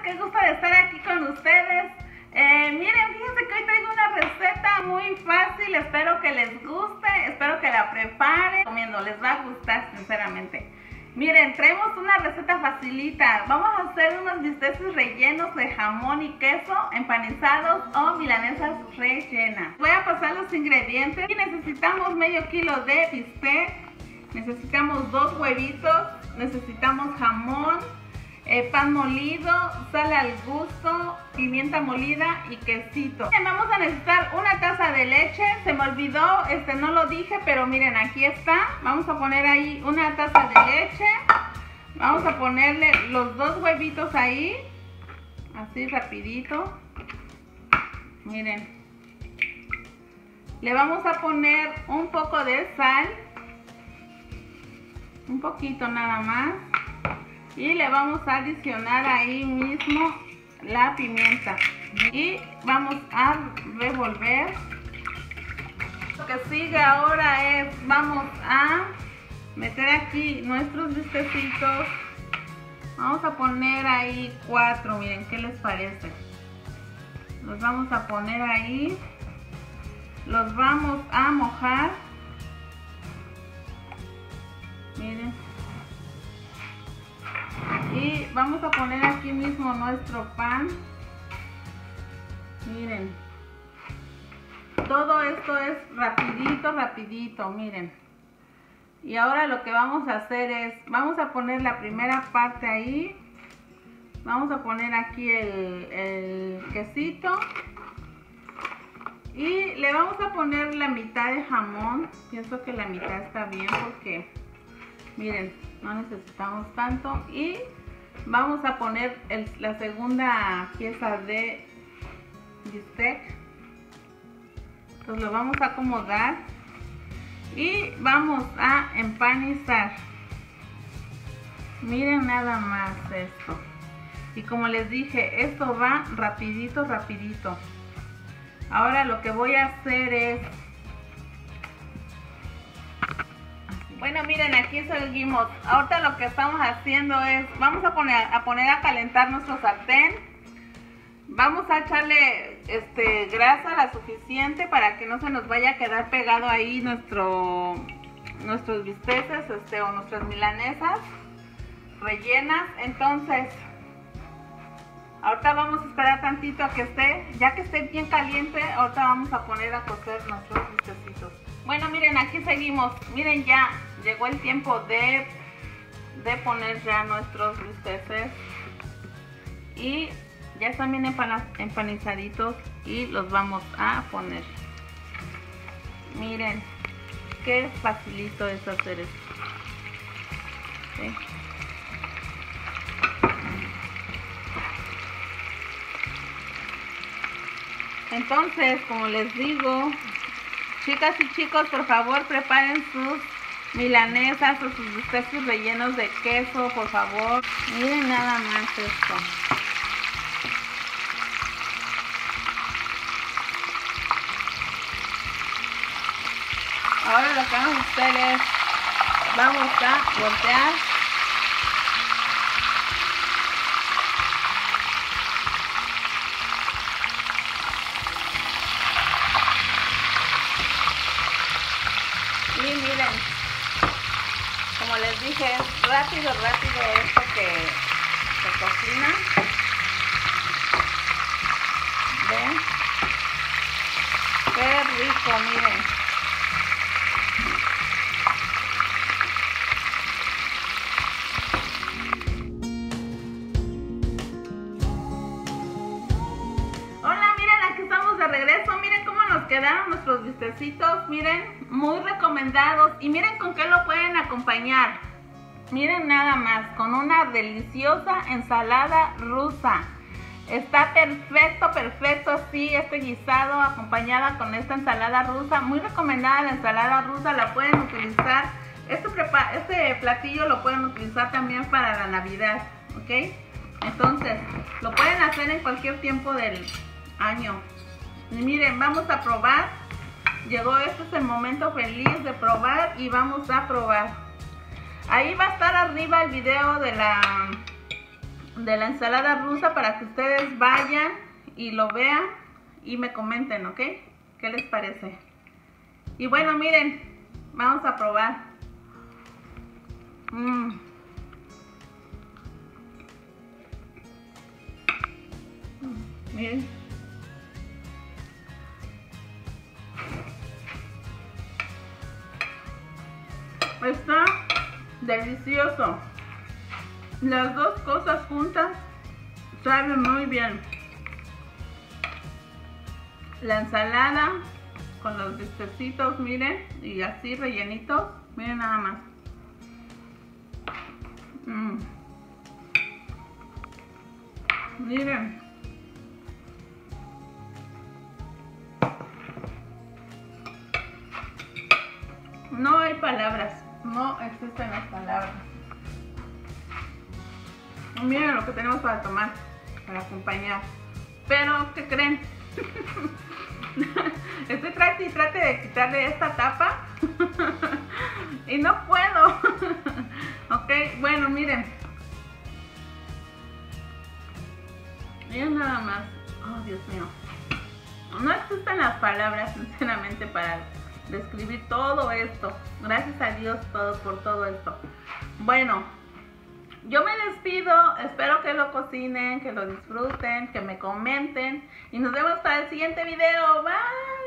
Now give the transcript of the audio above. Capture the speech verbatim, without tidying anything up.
qué gusto de estar aquí con ustedes. Eh, miren, fíjense que hoy traigo una receta muy fácil, espero que les guste, espero que la preparen. Comiendo, les va a gustar sinceramente. Miren, traemos una receta facilita. Vamos a hacer unos bisteces rellenos de jamón y queso, empanizados o milanesas rellenas. Voy a pasar los ingredientes. Y necesitamos medio kilo de bistec, necesitamos dos huevitos, necesitamos jamón, eh, pan molido, sal al gusto, pimienta molida y quesito. Vamos a necesitar una taza de leche. Se me olvidó, este no lo dije, pero miren, aquí está. Vamos a poner ahí una taza de leche. Vamos a ponerle los dos huevitos ahí, así rapidito. Miren, le vamos a poner un poco de sal, un poquito nada más, y le vamos a adicionar ahí mismo la pimienta y vamos a revolver. Lo que sigue ahora es, vamos a meter aquí nuestros bistecitos. Vamos a poner ahí cuatro, miren, ¿qué les parece? Los vamos a poner ahí, los vamos a mojar. Miren, y vamos a poner aquí mismo nuestro pan. Miren, todo esto es rapidito, rapidito, miren. Y ahora lo que vamos a hacer es, vamos a poner la primera parte ahí. Vamos a poner aquí el, el quesito. Y le vamos a poner la mitad de jamón. Pienso que la mitad está bien porque, miren, no necesitamos tanto. Y vamos a poner el, la segunda pieza de bistec. Entonces lo vamos a acomodar y vamos a empanizar. Miren nada más esto. Y como les dije, esto va rapidito, rapidito. Ahora lo que voy a hacer es, bueno, miren, aquí seguimos. Ahorita lo que estamos haciendo es, vamos a poner a, poner a calentar nuestro sartén. Vamos a echarle este, grasa la suficiente para que no se nos vaya a quedar pegado ahí nuestro, nuestros bisteces este, o nuestras milanesas rellenas. Entonces, ahorita vamos a esperar tantito a que esté, ya que esté bien caliente, ahorita vamos a poner a cocer nuestros bistecitos. Bueno, miren, aquí seguimos. Miren, ya llegó el tiempo de, de poner ya nuestros bisteces. Y ya están bien empanizaditos y los vamos a poner. Miren, qué facilito es hacer esto. ¿Sí? Entonces, como les digo, chicas y chicos, por favor preparen sus milanesas o sus bisteces rellenos de queso, por favor. Miren nada más esto. Ahora lo que vamos a hacer es, vamos a voltear. Y miren, como les dije, es rápido, rápido esto que se cocina. ¿Ven? Qué rico, miren. De regreso, miren cómo nos quedaron nuestros bistecitos, miren, muy recomendados. Y miren con qué lo pueden acompañar. Miren nada más, con una deliciosa ensalada rusa. Está perfecto, perfecto así, este guisado acompañada con esta ensalada rusa. Muy recomendada la ensalada rusa, la pueden utilizar. Este, este platillo lo pueden utilizar también para la Navidad, ¿ok? Entonces, lo pueden hacer en cualquier tiempo del año. Y miren, vamos a probar. Llegó, este es el momento feliz de probar y vamos a probar. Ahí va a estar arriba el video de la de la ensalada rusa para que ustedes vayan y lo vean y me comenten, ¿ok? ¿Qué les parece? Y bueno, miren, vamos a probar. Mm. Miren. Está delicioso. Las dos cosas juntas saben muy bien. La ensalada con los bistecitos, miren, y así rellenitos. Miren nada más. Mm. Miren. No hay palabras. No existen las palabras. Miren lo que tenemos para tomar, para acompañar. Pero, ¿qué creen? Estoy trate y trate de quitarle esta tapa y no puedo. Ok, bueno, miren. Miren nada más. Oh, Dios mío. No existen las palabras, sinceramente, para describir todo esto. Gracias a Dios todo por todo esto. Bueno, yo me despido. Espero que lo cocinen, que lo disfruten, que me comenten. Y nos vemos para el siguiente video. Bye.